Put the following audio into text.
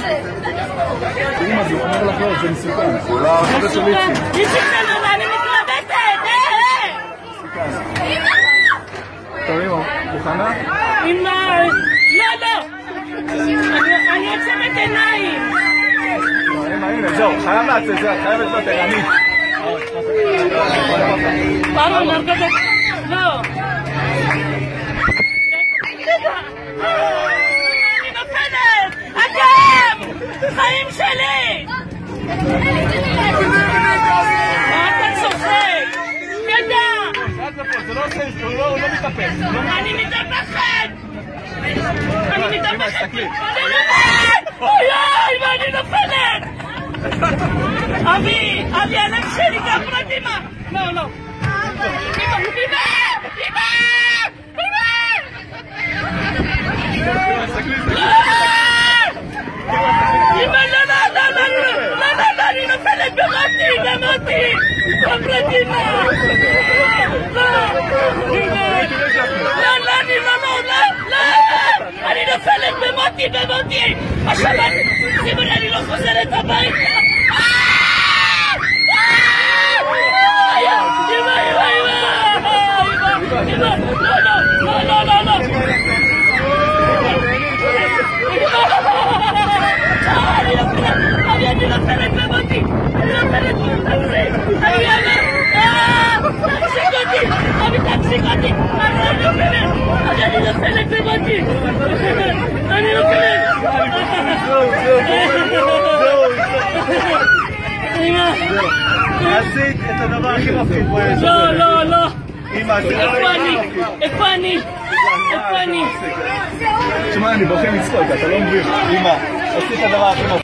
אמא, זה אומר לך לא, זה מסוכן. זה לא החבר של איציק. איציק תלונה, אני מתלבטת! אמא! טוב, אמא, מוכנה? אמא! לא, לא! אני עוצמת עיניים! אמא, הנה, זהו, חייב לעצת, זהו, חייבת להיות ערנית. פארון, נרגדת... לא! אני נופלת! אתם! חיים שלי! מה אתה צוחק? ידע! זה לא עושה, הוא לא מתאפס. אני מתאפסת! אני מתאפסת! אני נופלת! אוי אוי, ואני נופלת! אבי! אבי, הלב שלי גם פרטימה! לא, לא! אמא! אמא! אמא! אמא, לא, לא, לא, לא, לא, לא, לא, אני נופלת במותי, במותי! בפרטימה! לא, לא, לא, אני לא, לא, לא, לא! אני נופלת במותי, במותי! השבת, שימו לי, אני לא חוזרת הביתה! אמא, אמא, אמא! אמא, לא, לא, לא, לא, לא, לא! אני נופלת במותי! אני נופלת במותי! אני אעלה! תחזיק אותי! אבי, תחזיק אותי! אני נופלת במותי! אני נופלת! אמא! עשית את הדבר הכי מפחיד פה. לא, לא, לא! אמא, איפה אני? איפה אני? איפה אני? תשמע, אני בוחר לצחוק, אתה לא מבין. אמא, עשית את הדבר הכי מפחיד.